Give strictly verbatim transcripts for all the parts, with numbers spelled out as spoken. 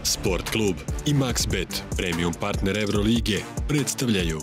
Sport klub i MaxBet, premium partner Evrolige, predstavljaju.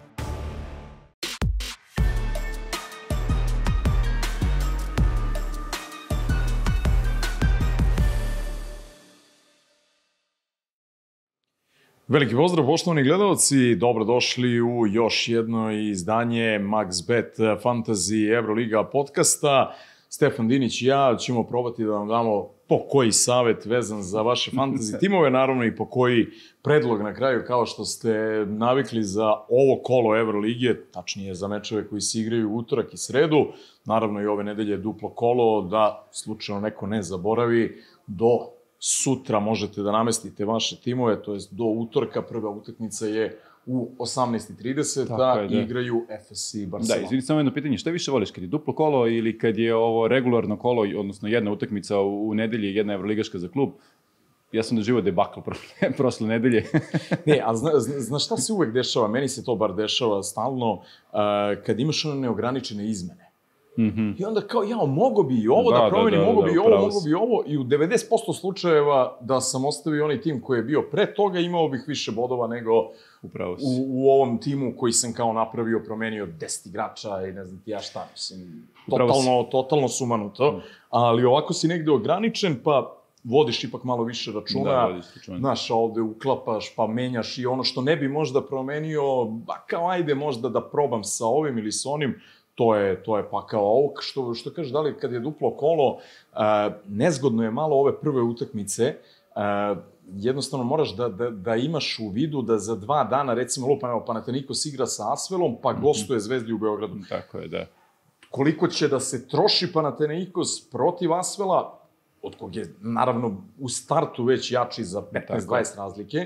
Veliki pozdrav, poštovani gledalci, dobrodošli u još jedno izdanje MaxBet Fantasy Evroliga podcasta. Stefan Dinić i ja ćemo probati da vam damo po koji savjet vezan za vaše fantasy timove, naravno i po koji predlog na kraju, kao što ste navikli za ovo kolo Evrolige, tačnije za mečeve koji se igraju u utorak i sredu, naravno i ove nedelje duplo kolo, da slučajno neko ne zaboravi, do sutra možete da namestite vaše timove, to jest do utorka, prva utakmica je u osamnaest i trideset, a igraju F S i Barcelona. Da, izvini samo jedno pitanje, šta više voliš, kad je duplo kolo ili kad je ovo regularno kolo, odnosno jedna utakmica u nedelji i jedna evroligaška za klub? Ja sam doživao debakl prošle nedelje. Ne, a zna, zna šta se uvek dešava, meni se to bar dešava stalno, uh, kad imaš one neograničene izmene. Mm-hmm. I onda kao, jao, mogo bi i ovo da, da promenim, da, da, mogo bi i ovo, mogo bi i ovo, i u devedeset posto slučajeva da sam ostavio onaj tim koji je bio pre toga, imao bih više bodova nego u, u ovom timu koji sam kao napravio, promenio deset igrača i ne znam ti ja šta, mislim, totalno, totalno sumanuto, mm. ali ovako si negde ograničen, pa vodiš ipak malo više računa, da, vodiš računa. Znaš, ovde uklapaš, pa menjaš i ono što ne bi možda promenio, ba kao ajde možda da probam sa ovim ili sa onim, To je, to je pa kao ovo, što, što kažeš, da li kad je duplo kolo, uh, nezgodno je malo ove prve utakmice, uh, jednostavno moraš da, da, da imaš u vidu da za dva dana, recimo, lupa, evo, Panathinaikos igra sa Asvelom, pa mm-hmm. gostuje Zvezdi u Beogradu. Tako je, da. Koliko će da se troši Panathinaikos protiv Asvela, od kog je, naravno, u startu već jači za petnaest dvadeset razlike,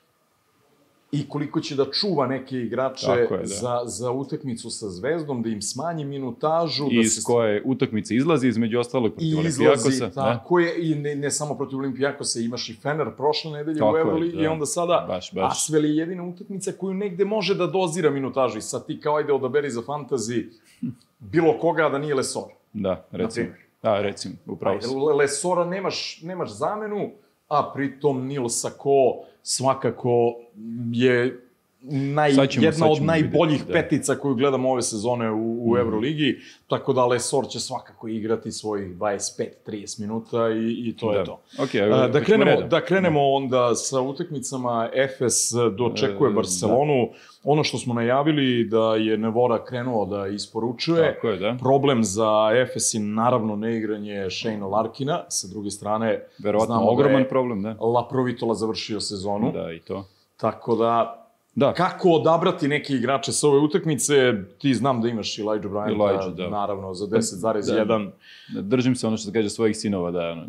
i koliko će da čuva neke igrače je, da. za, za utakmicu sa Zvezdom, da im smanji minutažu. I da iz se... koje utakmice izlazi, između ostalog, protiv Olimpijakosa. Izlazi, tako je, i ne, ne samo protiv Olimpijakosa, imaš i Fener prošle nedelje tako u Evroligi, da. I onda sada baš, baš. Asvel je jedina utakmica koju negde može da dozira minutažu. I sad ti kao ajde odaberi za fantasy bilo koga da nije Lesor. Da, recimo. Da, recimo, upravo si. Lesora nemaš, nemaš zamenu, a pritom Nil Sako svakako je naj, ćemo, jedna od najboljih vidjeti, petica koju gledamo ove sezone u, u Evroligi, tako da Lesor će svakako igrati svojih dvadeset pet do trideset minuta i, i to da. je to. Okay, da, krenemo, da krenemo onda sa utakmicama. F S dočekuje Barcelonu. Da. Ono što smo najavili da je Nevora krenuo da isporučuje. Tako je, da. Problem za F S je naravno neigranje Shane Larkina. Sa druge strane, verovatno ogroman da problem, da. Laprovitola završio sezonu. Da, i to. Tako da, da. Kako odabrati neke igrače sa ove utakmice? Ti znam da imaš Elijah Bryanta, da. naravno, za deset zarez jedan. Da. Držim se ono što se kaže svojih sinova, da.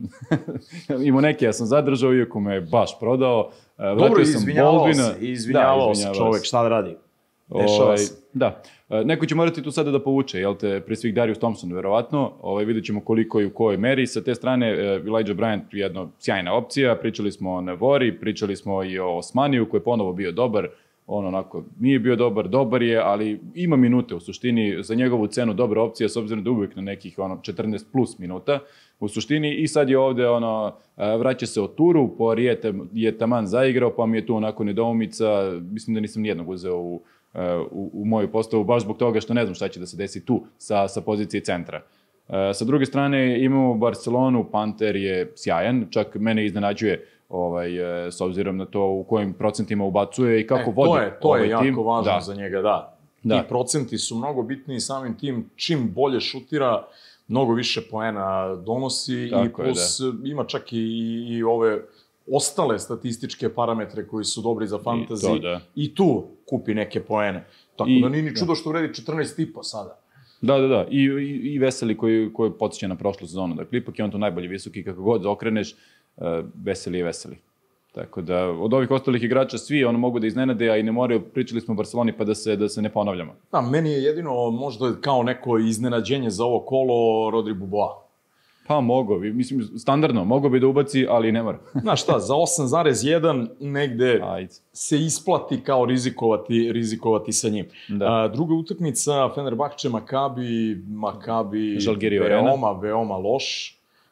Imao neke, ja sam zadržao, iako me je baš prodao. Dobro, izvinjavao se, izvinjavao se čovek, šta da radi? Dešava se. Da. Neko će morati tu sada da povuče, jel te, pre svih Darius Thompson, verovatno. Ovaj, vidjet ćemo koliko i u kojoj meri. Sa te strane, Elijah Bryant je jedna sjajna opcija. Pričali smo o Nevori, pričali smo i o Osmaniju, koji je ponovo bio dobar. On onako nije bio dobar, dobar je, ali ima minute u suštini, za njegovu cenu dobra opcija, s obzirom da uvijek na nekih ono, četrnaest plus minuta u suštini. I sad je ovde, ono, vraća se od turu, Poirier je taman zaigrao, pa mi je tu onako nedoumica, mislim da nisam nijednog uzeo u, u, u moju postavu, baš zbog toga što ne znam šta će da se desi tu sa, sa pozicije centra. Sa druge strane imamo Barcelonu, Panter je sjajan, čak mene iznenađuje ovaj, s obzirom na to u kojim procentima ubacuje i kako e, vodi ovaj tim. To je jako važno da. za njega, da. da. Ti procenti su mnogo bitni i samim tim čim bolje šutira, mnogo više poena donosi. Tako i plus je, da. ima čak i, i ove ostale statističke parametre koji su dobri za fantasy i, to, da. i tu kupi neke poene. Tako I, da nije ni čudo što vredi četrnaest i po sada. Da, da, da. I, i, i Veseli koji, koji podsjeća na prošlu sezonu. Dakle, ipak je on to najbolji visoki, kako god okreneš, uh, Veseli je Veseli. Tako da, od ovih ostalih igrača svi ono mogu da iznenade, a i ne moraju, pričali smo o Barceloni pa da se, da se ne ponavljamo. Da, meni je jedino možda kao neko iznenađenje za ovo kolo Rodri Boboa. Pa mogo bi, mislim, standardno, mogo bi da ubaci, ali ne mora. Znaš šta, za osam zarez jedan negde Ajde. se isplati kao rizikovati, rizikovati sa njim. Da. A, druga utakmica, Fenerbahče, Makabi, Makabi veoma, veoma loš.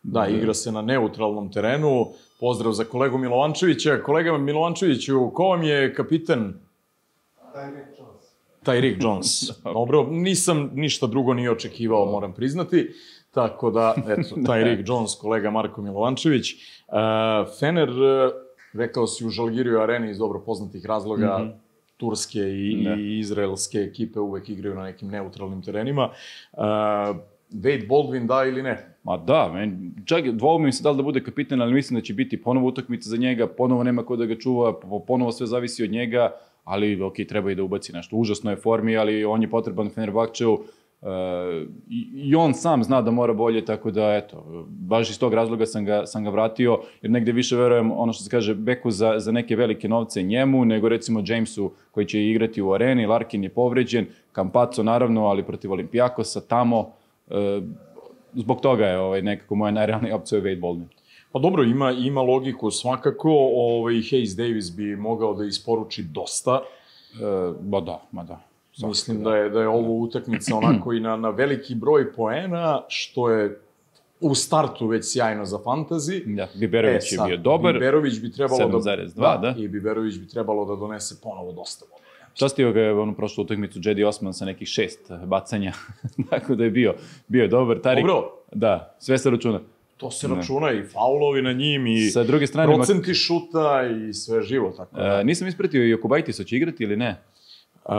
Da, igra se na neutralnom terenu. Pozdrav za kolegu Milovančevića. Kolega Milovančeviću, ko vam je kapiten? Tyreek Jones. Tyreek Jones. Dobro, nisam ništa drugo ni očekivao, moram priznati. Tako da, eto, Tyreek Jones, kolega Marko Milovančević. Uh, Fener, rekao si u Žalgiriju areni iz dobro poznatih razloga, mm -hmm. turske i, i izraelske ekipe uvek igraju na nekim neutralnim terenima. Uh, Wade Baldwin da ili ne? Ma da, men, čak dvoumim mi se da li da bude kapitan, ali mislim da će biti ponovo utakmica za njega, ponovo nema ko da ga čuva, ponovo sve zavisi od njega, ali ok, treba i da ubaci nešto. Užasno je formi, ali on je potreban Fenerbahčeu, Uh, i, i on sam zna da mora bolje, tako da, eto, baš iz tog razloga sam ga, sam ga vratio, jer negde više verujem, ono što se kaže, beku za, za neke velike novce njemu, nego recimo Jamesu koji će igrati u areni, Larkin je povređen, Campazzo naravno, ali protiv Olimpijakosa tamo, uh, zbog toga je ovaj, nekako moja najrealnija opcija je Wade Baldwin. Pa dobro, ima, ima logiku svakako, ovaj, Hayes Davis bi mogao da isporuči dosta. Uh, ba da, ma da. Mislim da je, da je ovo utakmica onako i na, na veliki broj poena, što je u startu već sjajno za fantasy. Da, Biberović e, je bio dobar. Biberović bi trebalo sedam zarez dva, da, da. I Biberović bi trebalo da donese ponovo dosta voda. Častio ga je onu prošlu utakmicu Jedi Osman sa nekih šest bacanja, tako da je bio, bio dobar. Tarik, dobro. Da, sve se računa. To se računa ne. I faulovi na njim i sa druge strane, procenti šuta i sve živo. Tako da. E, nisam ispratio, Jokubaitis će igrati ili ne? Uh,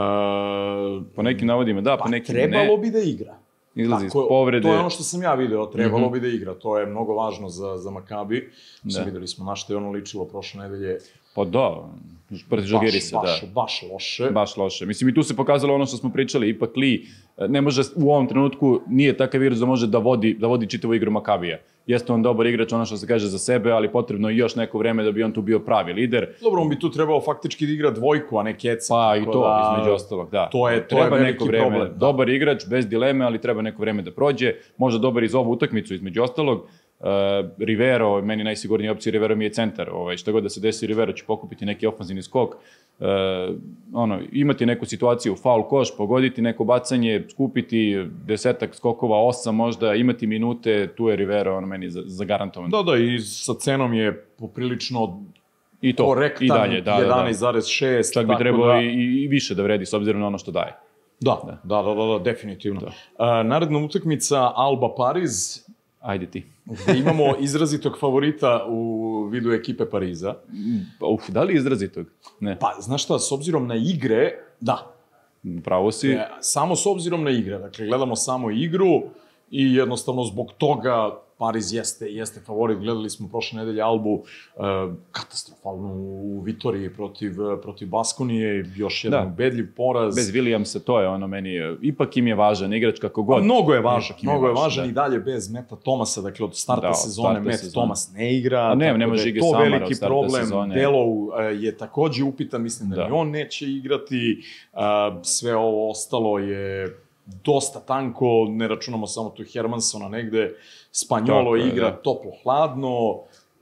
po nekim navodima da, po nekim ne. Pa trebalo ne. bi da igra. Izlazi iz povrede. To je ono što sam ja video, trebalo mm -hmm. bi da igra. To je mnogo važno za, za Makabi. Da. Videli smo na što je ono ličilo prošle nedelje. Pa da, protiv Žalgirisa, da. Baš, baš loše. Baš loše. Mislim, i tu se pokazalo ono što smo pričali, ipak Li ne može, u ovom trenutku nije takav virus da može da vodi, da vodi čitavu igru Makabija. Jeste on dobar igrač, ono što se kaže za sebe, ali potrebno je još neko vreme da bi on tu bio pravi lider. Dobro, on bi tu trebao faktički da igra dvojku, a ne keca. Pa i to, da, između ostalog, da. To je, to treba je neko vreme, problem. Da. Dobar igrač, bez dileme, ali treba neko vreme da prođe. Možda dobar iz ovu utakmicu, između ostalog. Uh, Rivero, meni najsigurnija opcija Rivero mi je centar. Ovaj, šta god da se desi, Rivero će pokupiti neki ofanzivni skok. Uh, ono, imati neku situaciju, faul koš, pogoditi neko bacanje, skupiti desetak skokova, osam možda, imati minute, tu je Rivero ono, meni zagarantovan. Da, da, i sa cenom je poprilično I to, korektan, i dalje, da, jedanaest zarez šest. Čak bi trebalo da... i, i više da vredi, s obzirom na ono što daje. Da, da, da, da, da, da definitivno. Da. Uh, naredna utakmica Alba Pariz. Ajde ti. Gde imamo izrazitog favorita u vidu ekipe Pariza. Uf, da li izrazitog? Ne. Pa, znaš šta, s obzirom na igre, da. Pravo si. E, samo s obzirom na igre. Dakle, gledamo samo igru i jednostavno zbog toga Pariz jeste, jeste favorit. Gledali smo prošle nedelje Albu e, katastrofalnu u Vitoriji protiv, protiv Baskonije. Još jedan ubedljiv poraz. Bez Williamsa, to je ono meni, ipak im je važan igrač kako god. A mnogo je važan, mnogo je važan da. I dalje bez Meta Thomasa. Dakle, od starta da, sezone Met sezone. Thomas ne igra. A ne, ne može igra Samara od starta problem. Sezone. Delov je takođe upitan, mislim da, da. Ni on neće igrati. Sve ovo ostalo je dosta tanko, ne računamo samo tu Hermansona negde, Spanjolo tako, igra da. Toplo-hladno,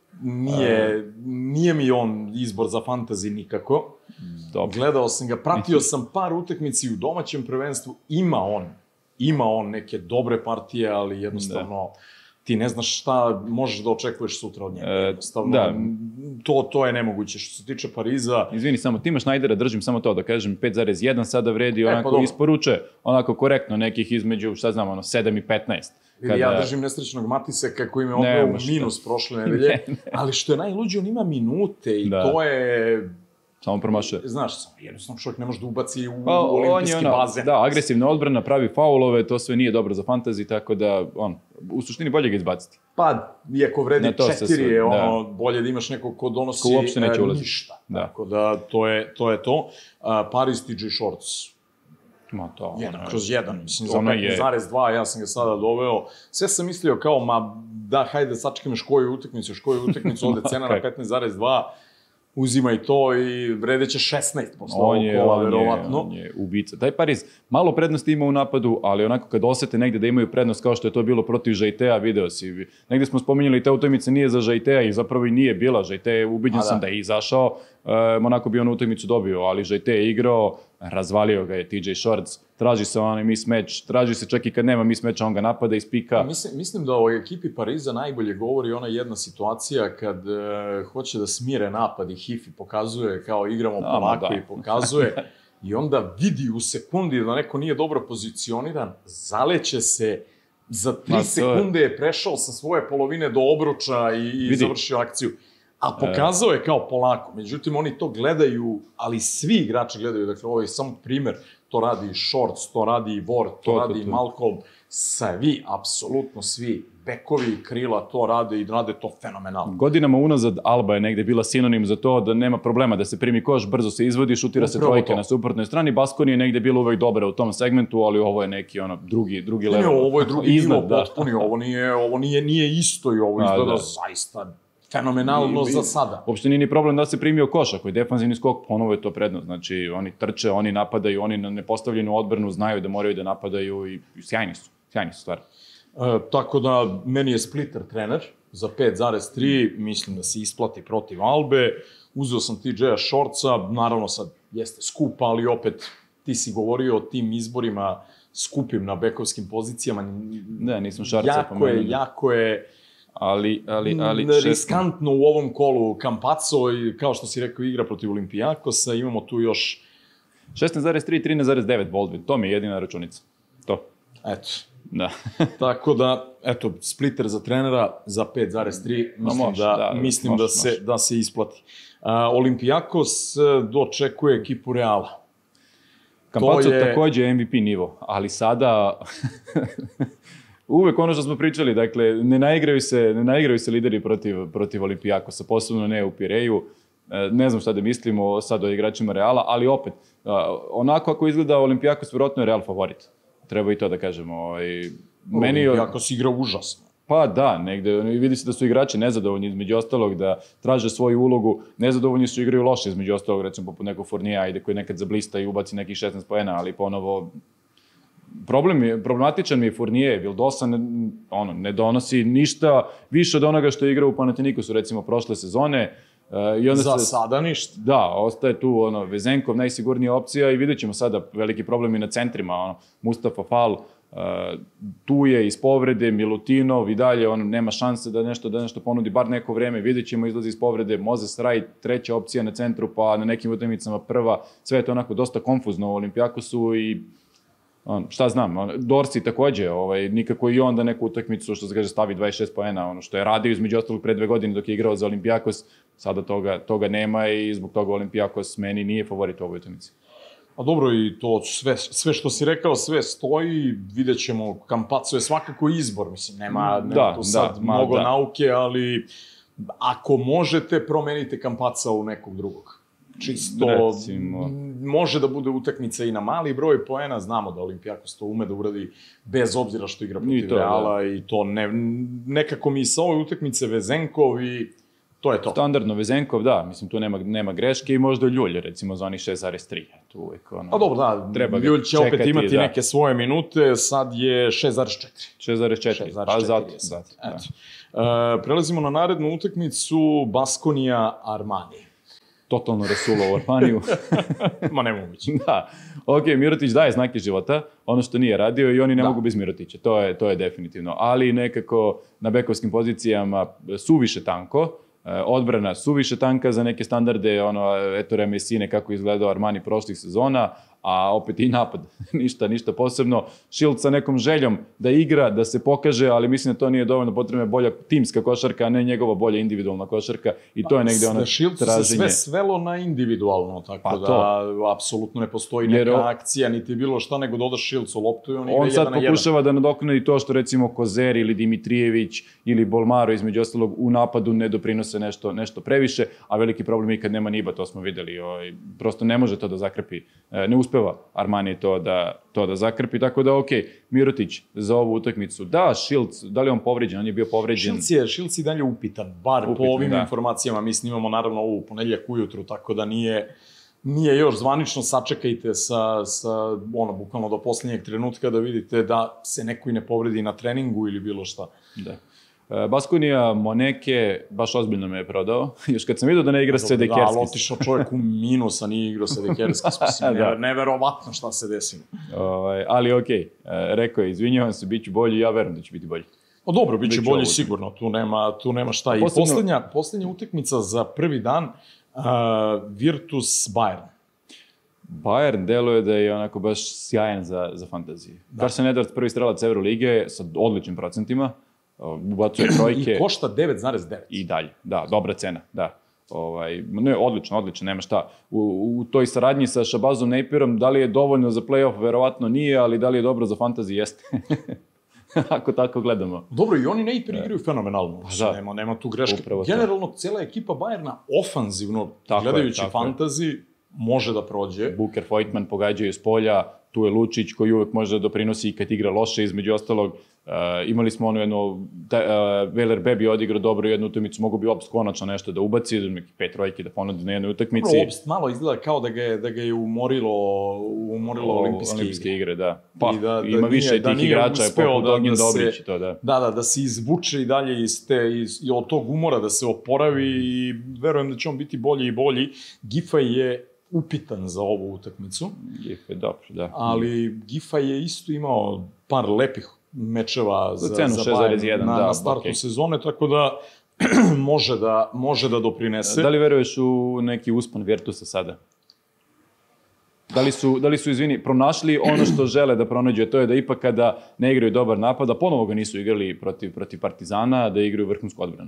nije, A... nije mi on izbor za fantasy nikako. Dobro. Gledao sam ga, pratio sam par utakmici u domaćem prvenstvu, ima on, ima on neke dobre partije, ali jednostavno da. Ti ne znaš šta možeš da očekuješ sutra od njega. E, jednostavno, da. to, to je nemoguće. Što se tiče Pariza... Izvini, samo Tima Schneidera, držim samo to da kažem, pet zarez jedan sada vredi, onako e, pa isporuče, onako korektno nekih između, šta znam, ono, sedam i petnaest. Kada... Ja držim nesrećnog Matiseka koji me odbio u minus prošle nedelje, ne, ne. Ali što je najluđe, on ima minute i da. To je... Samo promašuje. Znaš, jednostavno čovjek ne može da ubaci u, pa, u olimpijski ono, bazen. Da, agresivna odbrana, pravi faulove, to sve nije dobro za fantasy, tako da, on, u suštini bolje ga izbaciti. Pa, iako vredi četiri, je ono, da. Bolje da imaš nekog ko donosi ko uopšte neće ulaziti. Ništa. Da. Tako da, to je to. Je to. Uh, Paris T J Shorts. Ma to, jedan ono, kroz jedan, mislim, za petnaest zarez dva, ja sam ga sada doveo. Sve sam mislio kao, ma, da, hajde da sačekam još koju utakmicu, još koju utakmicu, ovde cena na petnaest zarez dva. Uzimaj to i vredeće šesnaest posle ovog kola, verovatno. On je ubica. Taj Pariz malo prednosti ima u napadu, ali onako kad osete negde da imaju prednost kao što je to bilo protiv Žajtea, video si. Negde smo spominjali i te utakmice nije za Žajtea i zapravo i nije bila. Žajtea, ubiđen da. sam da je izašao, e, Monako bi on utakmicu dobio, ali Žajtea je igrao, razvalio ga je T J Shorts. traži se onaj mismatch, traži se čak i kad nema mismatcha, on ga napada i spika. Mislim, mislim da o ekipi Pariza najbolje govori ona jedna situacija kad e, hoće da smire napad i Hifi pokazuje kao igramo Ama, polako da. i pokazuje i onda vidi u sekundi da neko nije dobro pozicioniran, zaleće se, za tri Ma, sekunde je prešao sa svoje polovine do obruča i, i završio akciju. A pokazao je kao polako. Međutim, oni to gledaju, ali svi igrači gledaju. Dakle, ovo je samo primer. To radi i Shorts, to radi i Ward, to, to radi to, to. i Malcolm. Svi, apsolutno svi, bekovi i krila to rade i rade to fenomenalno. Godinama unazad Alba je negde bila sinonim za to da nema problema da se primi koš, brzo se izvodi, šutira se trojke na suprotnoj strani. Baskoni je negde bilo uvek dobra u tom segmentu, ali ovo je neki ono drugi drugi level. Ne, ovo je drugi nivo potpuni, ovo nije ovo nije nije isto i ovo izgleda zaista fenomenalno za sada. Uopšte nije ni problem da se primio koš, ako je defanzivni skok, ponovo je to prednost. Znači, oni trče, oni napadaju, oni na nepostavljenu odbranu znaju da moraju da napadaju i sjajni su, sjajni su stvari. E, tako da, meni je Splitter trener za pet zarez tri, mislim da se isplati protiv Albe. Uzeo sam T J-a Shortsa, naravno sad jeste skup, ali opet ti si govorio o tim izborima skupim na bekovskim pozicijama. Ne, nisam Šarca jako pomenuli. Je, jako je ali, ali, ali riskantno u ovom kolu Campazzo i kao što si rekao igra protiv Olimpijakosa, imamo tu još šesnaest zarez tri, trinaest zarez devet Baldwin, to mi je jedina računica. To. Eto. Da. Tako da, eto, Splitter za trenera za pet zarez tri, mislim, može, da, da, mislim može, da, se, da se isplati. Uh, Olimpijakos dočekuje ekipu Reala. Campazzo je takođe M V P nivo, ali sada uvek ono što smo pričali, dakle, ne naigraju se, ne naigraju se lideri protiv, protiv Olimpijakosa, posebno ne u Pireju. Ne znam šta da mislimo sad o igračima Reala, ali opet, onako ako izgleda Olimpijakos, vjerojatno je Real favorit. Treba i to da kažemo. Meni Olimpijakos igra užasno. Pa da, negde, vidi se da su igrači nezadovoljni između ostalog, da traže svoju ulogu, nezadovoljni su igraju loše između ostalog, recimo poput nekog Fournija, ide koji nekad zablista i ubaci nekih šesnaest poena, ali ponovo problem je, problematičan mi je Fournier, Vildosa ne, ono, ne donosi ništa više od onoga što je igrao u Panathinaikosu recimo prošle sezone. Uh, i onda Za se, sada ništa. Da, ostaje tu ono, Vezenkov najsigurnija opcija i vidjet ćemo sada veliki problem i na centrima, ono, Mustafa Fall, uh, tu je iz povrede, Milutinov i dalje, on nema šanse da nešto, da nešto ponudi bar neko vreme, vidjet ćemo izlazi iz povrede, Moses Wright, treća opcija na centru, pa na nekim utakmicama prva, sve je to onako dosta konfuzno u Olimpijakosu i on, šta znam, on, Dorsi takođe, ovaj, nikako i onda neku utakmicu što se kaže stavi dvadeset šest poena, ono što je radio između ostalog pre dve godine dok je igrao za Olimpijakos, sada toga, toga nema i zbog toga Olimpijakos meni nije favorit u ovoj utakmici. A dobro, i to sve, sve što si rekao, sve stoji, vidjet ćemo, Campazzo je svakako izbor, mislim, nema, nema da, tu sad da, mnogo da. nauke, ali ako možete, promenite Campazza u nekog drugog. Čisto, recimo, može da bude utakmica i na mali broj poena, znamo da Olimpijakos to ume da uradi bez obzira što igra protiv to, Reala da. I to ne, nekako mi sa ove utakmice Vezenkov i to je to. Standardno Vezenkov, da, mislim tu nema, nema greške i možda Ljulj, recimo za onih šest zarez tri. Tu uvek ono, a dobro, da, treba Ljulj će čekati, opet imati da. neke svoje minute, sad je šest zarez četiri. šest zarez četiri, pa zato. zato da. Uh, prelazimo na narednu utakmicu, Baskonia Armani. Totalno Rasulo u Armaniju. Ma nemoguće. Da. Ok, Mirotić daje znake života, ono što nije radio i oni ne da. mogu bez Mirotića, to je, to je definitivno. Ali nekako na bekovskim pozicijama suviše tanko, odbrana suviše tanka za neke standarde, ono, Ettore Messine kako izgledao Armani prošlih sezona, a opet i napad, ništa, ništa posebno. Šilt sa nekom željom da igra, da se pokaže, ali mislim da to nije dovoljno, potrebna je bolja timska košarka, a ne njegova bolja individualna košarka i to je negde ono traženje. Šilt se sve svelo na individualno, tako pa da apsolutno ne postoji neka Jer, akcija, niti bilo šta, nego dodaš Šilcu loptu i on igra on jedan na jedan. On sad pokušava da nadoknadi to što recimo Kozer ili Dimitrijević ili Bolmaro između ostalog u napadu ne doprinose nešto, nešto previše, a veliki problem je kad nema Niba, to smo videli, ovaj, prosto ne može to da zakrpi, ne uspeva Armani to da, to da zakrpi, tako da ok, Mirotić za ovu utakmicu, da, Šilc, da li je on povređen, on je bio povređen. Šilc je, Šilc je dalje upitan, bar upitan, po ovim da. informacijama, mi snimamo naravno ovu ponedjeljak ujutru, tako da nije, nije još zvanično, sačekajte sa, sa ono, bukvalno do posljednjeg trenutka da vidite da se neko i ne povredi na treningu ili bilo šta. Da. Baskonija, Moneke, baš ozbiljno me je prodao. Još kad sam vidio da ne igra Sedekerskis. Da, ali otišao čovjek u minus, a nije igrao Sedekerskis. Mislim, da. Neverovatno šta se desilo. Ovaj, ali okej, okay. rekao je, izvinjavam se, bit ću bolji, ja verujem da će biti bolji. Pa dobro, bit će bolji ovo sigurno, tu nema, tu nema šta. I Posledno... poslednja, poslednja utakmica za prvi dan, uh, Virtus Bayern. Bayern deluje da je onako baš sjajan za, za fantaziju. Da. Carson Edwards, prvi strelac Evrolige, sa odličnim procentima, ubacuje trojke. I košta devet zarez devet. I dalje, da, dobra cena, da. Ovaj, ne, odlično, odlično, nema šta. U, u toj saradnji sa Shabazom Napierom, da li je dovoljno za play-off, verovatno nije, ali da li je dobro za fantaziju, jeste. Ako tako gledamo. Dobro, i oni Napier igraju fenomenalno. Pa, da. Nema, nema tu greške. Upravo generalno, to. Cela ekipa Bayerna ofanzivno, tako gledajući je, fantasy, može da prođe. Booker, Voigtman pogađaju s polja, tu je Lučić koji uvek može da doprinosi i kad igra loše, između ostalog. Uh, imali smo ono jedno, uh, Veler Bebi odigrao dobro jednu utakmicu, mogu bi Obst konačno nešto da ubaci, neki pet trojke da ponudi na jednoj utakmici. Dobro, Obst malo izgleda kao da ga je, da ga je umorilo, umorilo o, olimpijske, olimpijske igre. igre. Da. Pa, da, da ima više nije, tih igrača, je poput Ognjen Dobrić i to, da. Da, da, da se izvuče i dalje iz te, iz, od tog umora, da se oporavi i verujem da će on biti bolji i bolji. Gifa je upitan za ovu utakmicu. Gifa je dobro, da. Ali Gifa je isto imao par lepih mečeva za, za, za Bayern na, da, na startu okay. sezone, tako da može da, može da doprinese. Da li veruješ u neki uspon Virtusa sada? Da li su, da li su, izvini, pronašli ono što žele da pronađu, to je da ipak kada ne igraju dobar napad, da ponovo ga nisu igrali protiv, protiv Partizana, da igraju vrhunsku odbranu?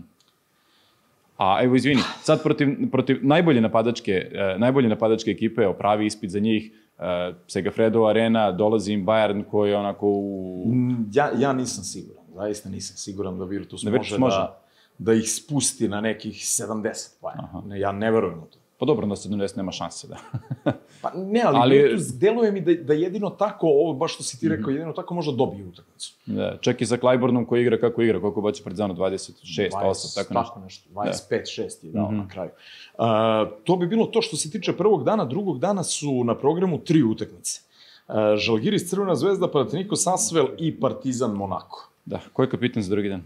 A evo, izvini, sad protiv, protiv najbolje napadačke, eh, najbolje napadačke ekipe, pravi ispit za njih, eh, Segafredo Arena, dolazi im Bayern koji je onako u... Ja, ja nisam siguran, zaista nisam siguran da Virtus, da Virtus može, može da, da ih spusti na nekih sedamdeset poena. Ne, ja ne verujem u to. Pa dobro, na sedamdeset nema šanse, da. Pa ne, ali, ali Virtus deluje mi da, da jedino tako, ovo baš što si ti rekao, jedino tako može dobije utakmicu. Da, čak i sa Clyburnom koji igra kako igra, koliko baće Partizanu, dvadeset šest, osam, tako nešto. Tako nešto, dvadeset pet šest je dao mm-hmm. na kraju. Uh, to bi bilo to što se tiče prvog dana, drugog dana su na programu tri utakmice. Uh, Žalgiris, Crvena zvezda, Panathinaikos Asvel i Partizan Monako. Da, ko je kapitan za drugi dan?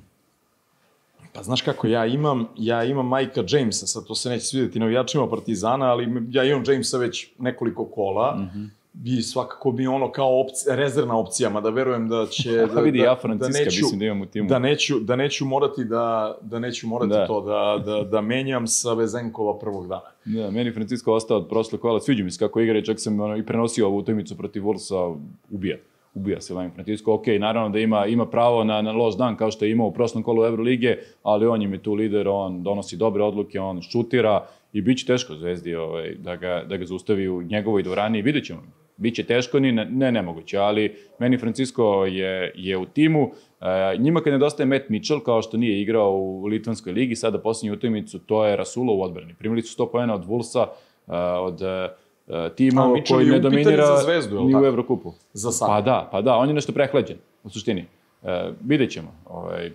Pa znaš kako, ja imam, ja imam Majka Jamesa, sad to se neće svidjeti navijačima Partizana, ali ja imam Jamesa već nekoliko kola, mm-hmm. i svakako bi ono kao opcija, rezervna opcija, mada verujem da će... Da, vidi, da, ja Franciska, da neću, mislim da imam u timu. Da neću, da neću morati, da, da, neću morati da. to da, da, da menjam sa Vezenkova prvog dana. Da, meni Francisko ostao od prošle kola, sviđa mi se kako igra, čak sam ono, i prenosio ovu utakmicu protiv Wolvesa, ubija. Ubija se Vajn Francisco. Ok, naravno da ima, ima pravo na, na loš dan kao što je imao u prošlom kolu Evrolige, ali on je tu lider, on donosi dobre odluke, on šutira i bit će teško Zvezdi ovaj, da, ga, da ga zaustavi u njegovoj dvorani. Vidjet ćemo. Biće teško, ni ne, ne nemoguće, ali meni Francisco je, je u timu. E, njima kad nedostaje Matt Mitchell, kao što nije igrao u Litvanskoj ligi, sada posljednju utakmicu, to je Rasulo u odbrani. Primili su sto poena od Wolvesa, od tima koji ne dominira zvezdu, ni u Evrokupu. Za sad. Pa da, pa da, on je nešto prehlađen, u suštini. E, vidjet ćemo. Ovaj.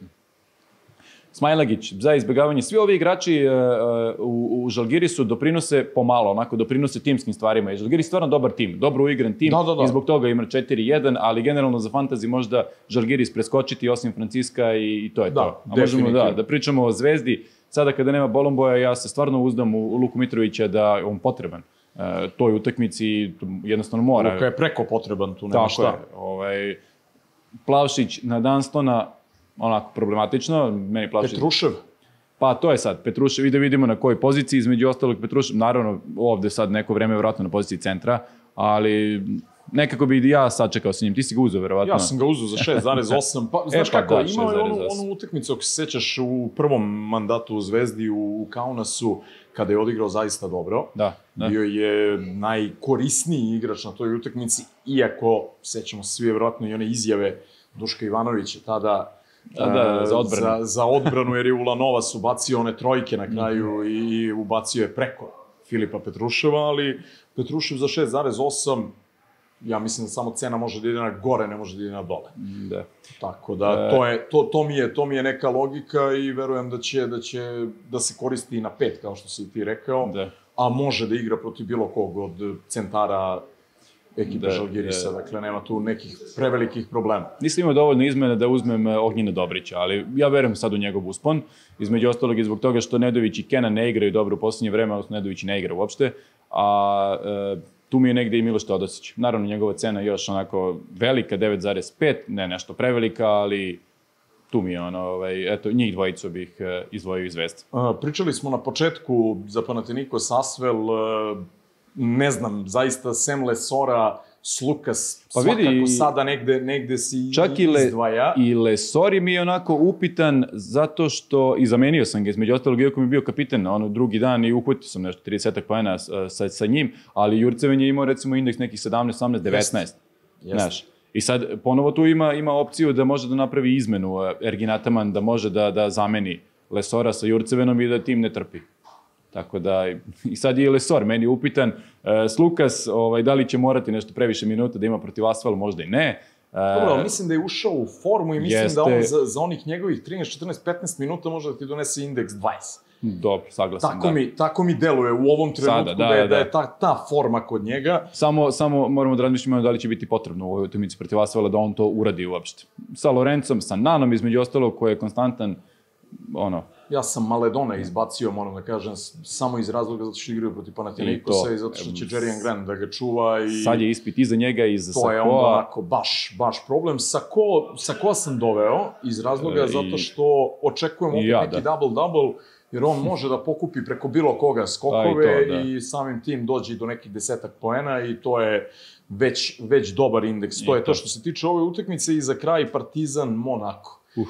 Smajlagić, za izbjegavanje, svi ovi igrači e, u, u Žalgirisu doprinose pomalo, onako doprinose timskim stvarima. I Žalgiris je stvarno dobar tim, dobro uigran tim, da, da, da. I zbog toga ima četiri jedan, ali generalno za fantasy možda Žalgiris preskočiti osim Franciska i, i to je da, to. A možemo da, da pričamo o Zvezdi. Sada kada nema Bolomboja, ja se stvarno uzdam u, u Luku Mitrovića da je on potreban. Uh, toj utakmici jednostavno mora. Luka je preko potreban, tu nema šta. Ovaj, Plavšić na Dunstona, onako problematično. Meni Plavšić... Petrušev? Pa to je sad, Petrušev, i da vidimo na kojoj poziciji, između ostalog Petrušev, naravno ovde sad neko vreme vjerojatno na poziciji centra, ali nekako bi i ja sačekao sa njim. Ti si ga uzeo, verovatno. Ja sam ga uzeo za šest zarez osam. Pa, znaš e, pa, kako, da, imao je onu, onu utakmicu, ako se sećaš, u prvom mandatu u Zvezdi u, u Kaunasu, kada je odigrao zaista dobro. Da, da. Bio je najkorisniji igrač na toj utakmici, iako, sećamo se svi vjerojatno i one izjave Duška Ivanovića tada, da, da, za odbranu. Za, za odbranu, jer je Ulanovas ubacio one trojke na kraju mm. i ubacio je preko Filipa Petruševa, ali Petrušev za šest zarez osam, ja mislim da samo cena može da ide na gore, ne može da ide na dole. Da. Tako da, to, je, to, to, mi je, to mi je neka logika i verujem da će, da će da se koristi i na pet, kao što si ti rekao, da. A može da igra protiv bilo kog od centara ekipe Žalgirisa, dakle nema tu nekih prevelikih problema. Nisam imao dovoljno izmene da uzmem Ognjena Dobrića, ali ja verujem sad u njegov uspon, između ostalog i zbog toga što Nedović i Kenan ne igraju dobro u poslednje vreme, odnosno Nedović ne igra uopšte, a e, tu mi je negde i Miloš Teodosić. Naravno, njegova cena je još onako velika, devet zarez pet, ne nešto prevelika, ali tu mi je ono, ovaj, eto, njih dvojicu bih e, izdvojio iz Zvezde. A, pričali smo na početku za Panathinaikos Asvel, e, ne znam, zaista sem Lesora, Slukas, pa vidi, svakako sada negde, negde si čak izdvaja. I Lesori mi je onako upitan zato što, i zamenio sam ga između ostalog, iako mi je bio kapitan ono drugi dan i uhvatio sam nešto trideset poena sa, sa njim, ali Jurceven je imao recimo indeks nekih sedamnaest, osamnaest, devetnaest. Znaš. I sad ponovo tu ima, ima opciju da može da napravi izmenu Ergin Ataman, da može da, da zameni Lesora sa Jurcevenom i da tim ne trpi. Tako da, i sad je Lesor meni upitan, e, Slukas, ovaj, da li će morati nešto previše minuta da ima protiv Asvel, možda i ne. E, Dobro, ali mislim da je ušao u formu i mislim jeste, da on za, za onih njegovih trinaest, četrnaest, petnaest minuta može da ti donese indeks dvadeset. Dobro, saglasan, tako da. Mi, tako mi deluje u ovom trenutku Sada, da, da, je, da je ta, ta forma kod njega. Samo, samo moramo da razmišljamo da li će biti potrebno u ovoj utakmici protiv Asvela da on to uradi uopšte. Sa Lorencom, sa Nanom, između ostalog, koji je konstantan, ono... Ja sam Maledona izbacio, moram da kažem, samo iz razloga zato što igraju protiv Panathinaikosa i, i zato što će Jerian Grant da ga čuva. I sad je ispit i za njega i za Sakoa. To je onda onako baš, baš problem. Sako, Sakoa sam doveo iz razloga I, zato što očekujem opet ja, neki da. double-double, jer on može da pokupi preko bilo koga skokove i, to, i samim tim dođe do nekih desetak poena i to je već, već dobar indeks. I to je to. to što se tiče ove utakmice i za kraj Partizan Monako. Uh.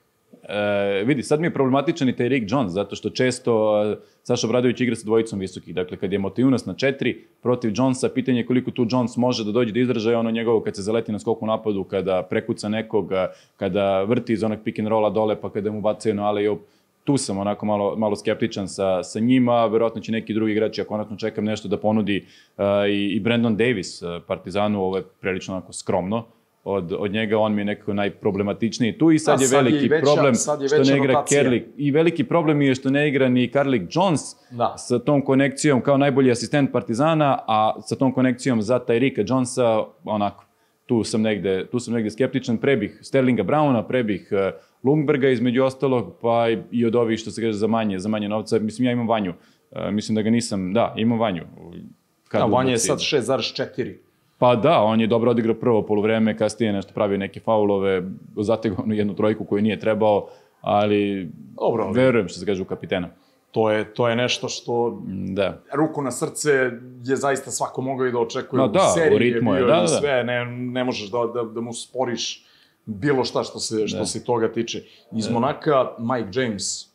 E, vidi, sad mi je problematičan i taj Rick Jones, zato što često uh, Saša Obradović igra sa dvojicom visokih. Dakle, kad je Motijunas na četiri protiv Jonesa, pitanje je koliko tu Jones može da dođe do izražaja ono njegovo kad se zaleti na skoku napadu, kada prekuca nekoga, kada vrti iz onog pick and rolla dole, pa kada mu bacaju na alley-oop. Tu sam onako malo, malo skeptičan sa, sa njima, verovatno će neki drugi igrači, ako onako čekam nešto da ponudi uh, i, i Brandon Davis uh, Partizanu, ovo je prilično onako skromno. Od, od njega on mi je nekako najproblematičniji tu i sad da, je sad veliki je veća, problem je što ne igra Kerlik. I veliki problem je što ne igra ni Karlik Jones da. Sa tom konekcijom kao najbolji asistent Partizana, a sa tom konekcijom za Tyrika Jonesa, onako, tu sam negde, tu sam negde skeptičan. Pre bih Sterlinga Browna, pre bih uh, Lundberga između ostalog, pa i od ovih što se kaže za manje, za manje novca. Mislim, ja imam Vanju. Uh, mislim da ga nisam, da, imam Vanju. A Vanja je sad šest zarez četiri. Pa da, on je dobro odigrao prvo poluvreme, kasnije nešto pravio neke faulove, zategao jednu trojku koju nije trebao, ali dobro, verujem što se kaže u kapitena. To je, to je nešto što, da. Ruku na srce je zaista svako mogao i da očekuje. No, da, u seriji u ritmu je bio je, da, i sve, da. Ne, ne možeš da, da, da mu sporiš bilo šta što se, što se toga tiče. Iz da. Monaka, Mike James,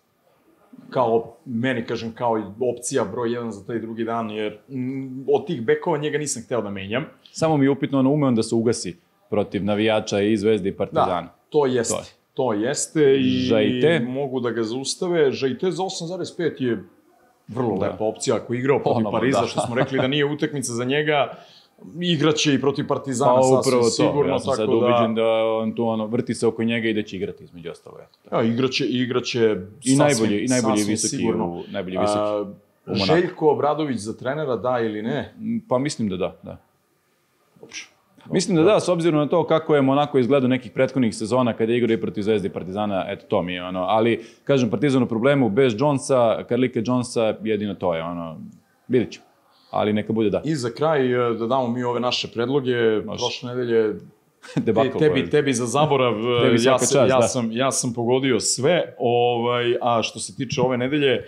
kao, meni kažem, kao opcija broj jedan za taj drugi dan, jer m, od tih bekova njega nisam hteo da menjam. Samo mi je upitno, ono, ume on da se ugasi protiv navijača i Zvezde i Partizana. Da, to jeste. To, to jeste i Žajte. Mogu da ga zaustave. Žajte za osam zarez pet je vrlo da. Lepa opcija. Ako je igrao protiv Ponovo, Pariza, da. Što smo rekli da nije utakmica za njega, igraće i protiv Partizana pa, sasvim to. Sigurno. Ja sam sad ubeđen da... da on tu ono, vrti se oko njega i da će igrati između ostalo. Ja, igraće, igraće i sasvim, najbolji, i najbolji visoki sigurno. U, najbolji visoki A, u Željko Obradović za trenera, da ili ne? Pa mislim da da, da. Dobro. Mislim da da, s obzirom na to kako je Monako izgledao nekih prethodnih sezona kada je igrao i protiv Zvezde i Partizana, eto to mi je ono, ali kažem Partizan u problemu bez Jonesa, Karlika Jonesa, jedino to je ono, vidjet ću, ali neka bude da. I za kraj da damo mi ove naše predloge, prošle nedelje Debakl, tebi, tebi za zaborav, tebi ja, sam, čast, ja, da. sam, ja sam pogodio sve, ovaj, a što se tiče ove nedelje,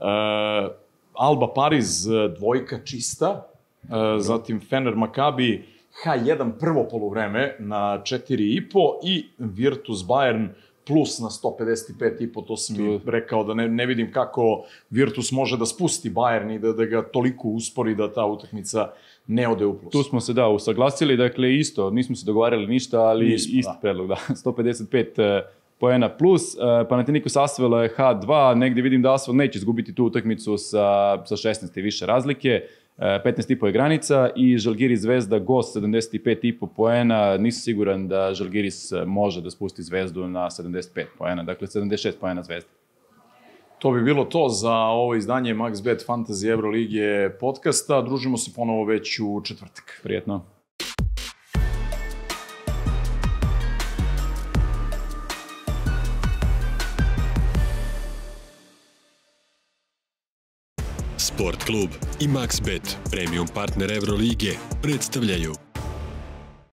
uh, Alba Pariz dvojka čista, uh, zatim Fener Maccabi ha jedan prvo poluvreme na četiri i po i Virtus Bayern plus na sto pedeset pet i po, to sam mi rekao da ne, ne vidim kako Virtus može da spusti Bayern i da, da ga toliko uspori da ta utakmica ne ode u plus. Tu smo se da usaglasili, dakle isto, nismo se dogovarali ništa, ali nismo, isti da. Predlog, da, sto pedeset pet uh, poena plus, uh, Panathinaikos Asvel je ha dva, negde vidim da Asvel neće izgubiti tu utakmicu sa, sa šesnaest i više razlike, petnaest i po je granica i Žalgiris Zvezda gost sedamdeset pet i po poena, nisam siguran da Žalgiris može da spusti Zvezdu na sedamdeset pet poena, dakle sedamdeset šest poena Zvezda. To bi bilo to za ovo izdanje MaxBet Fantasy Evrolige podcasta, družimo se ponovo već u četvrtak. Prijetno. Sport klub i Maxbet, premium partner Evrolige, predstavljaju